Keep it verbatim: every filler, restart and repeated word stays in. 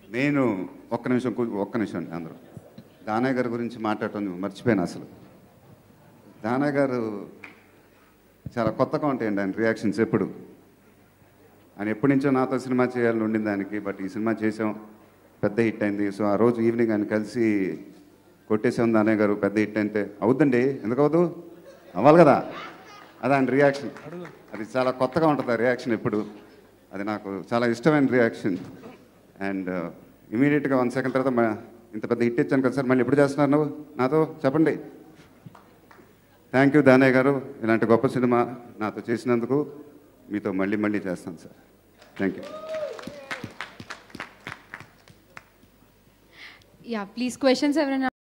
నేను ఒక్క నిమిషం ఒక్క నిమిషం అండి అందరూ దానయ్య గారి గురించి మాట్లాడటం మర్చిపోయాను అసలు. దానయ్య గారు చాలా కొత్తగా ఉంటాయండి ఆయన రియాక్షన్స్ ఎప్పుడు. ఆయన ఎప్పటి నుంచో నాతో సినిమా చేయాలని ఉండింది దానికి, బట్ ఈ సినిమా చేసాం, పెద్ద హిట్ అయింది. సో ఆ రోజు ఈవినింగ్ ఆయన కలిసి కొట్టేసాం దానయ్య గారు పెద్ద హిట్ అంటే. అవుద్దండి, ఎందుకు అవ్వదు, అవ్వాలి కదా. అది ఆయన రియాక్షన్, అది చాలా కొత్తగా ఉంటుంది ఆ రియాక్షన్ ఎప్పుడు. అది నాకు చాలా ఇష్టమైన రియాక్షన్. అండ్ ఇమీడియట్గా వన్ సెకండ్ తర్వాత ఇంత పెద్ద హిట్ ఇచ్చాను కదా సార్, మళ్ళీ ఎప్పుడు చేస్తున్నారు నువ్వు నాతో చెప్పండి. థ్యాంక్ యూ దానయ్య గారు, ఇలాంటి గొప్ప సినిమా నాతో చేసినందుకు. మీతో మళ్ళీ మళ్ళీ చేస్తాను sir. Thank you. Yeah please questions ఎవరైనా